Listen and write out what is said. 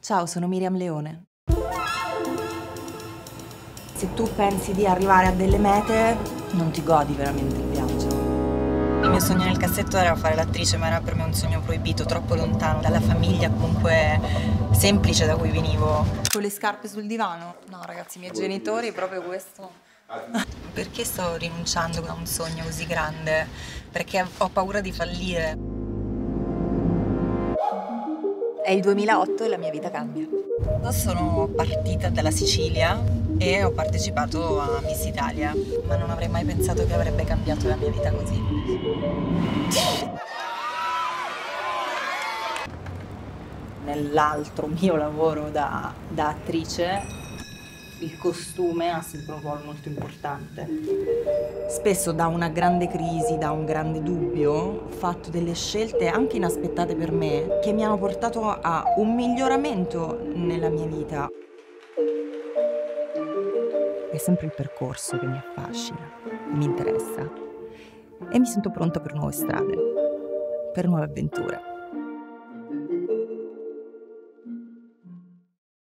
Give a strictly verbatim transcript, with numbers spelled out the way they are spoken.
Ciao, sono Miriam Leone. Se tu pensi di arrivare a delle mete, non ti godi veramente il viaggio. Il mio sogno nel cassetto era fare l'attrice, ma era per me un sogno proibito, troppo lontano dalla famiglia comunque semplice da cui venivo. Con le scarpe sul divano? No, ragazzi, i miei genitori proprio questo. Perché sto rinunciando a un sogno così grande? Perché ho paura di fallire. È il duemilaotto e la mia vita cambia. Sono partita dalla Sicilia e ho partecipato a Miss Italia, ma non avrei mai pensato che avrebbe cambiato la mia vita così. Nell'altro mio lavoro da, da attrice, il costume ha sempre un ruolo molto importante. Spesso da una grande crisi, da un grande dubbio, ho fatto delle scelte anche inaspettate per me che mi hanno portato a un miglioramento nella mia vita. È sempre il percorso che mi affascina, mi interessa e mi sento pronta per nuove strade, per nuove avventure.